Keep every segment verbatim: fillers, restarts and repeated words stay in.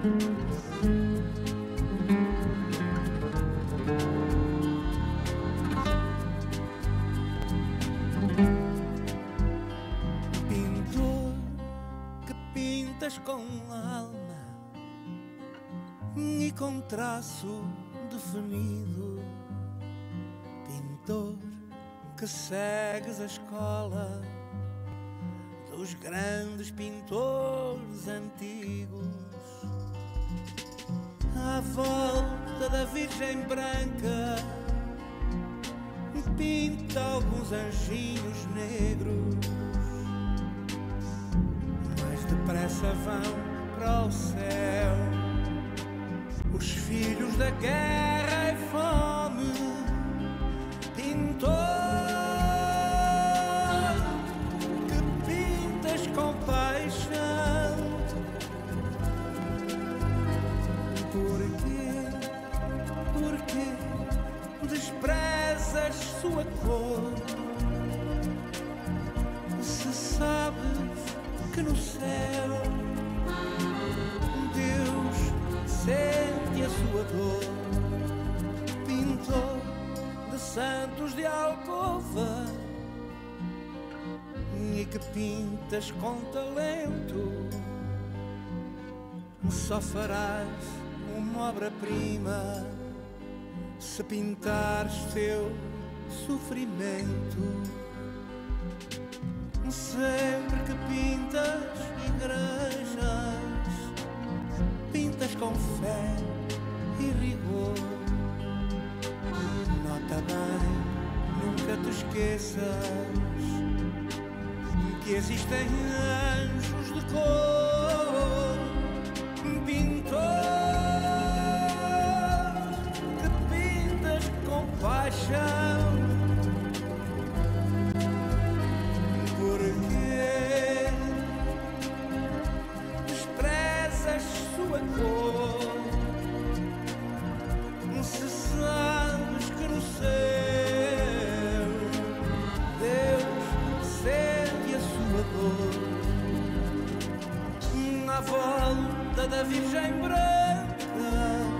Pintor que pintas com alma e com traço definido, pintor que segues a escola dos grandes pintores antigos, à volta da Virgem Branca pinta alguns anjinhos negros, mais depressa vão para o céu os filhos da guerra e fome. Pintor que pintas com paixão, porquê, porquê desprezas sua cor, se sabes que no céu Deus sente a sua dor. Pintor de santos de alcova e que pintas com talento, só farás uma obra-prima se pintares teu sofrimento. Sempre que pintas igrejas, pintas com fé e rigor. Nota bem, nunca te esqueças que existem anjos de cor. Pintor que pintas com paixão, porquê desprezas sua cor, se sabes que no céu Deus sente a sua dor. Na volta da Virgem Branca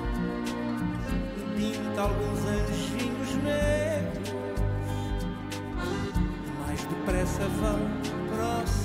pinta alguns anjinhos negros, mais depressa vão para o céu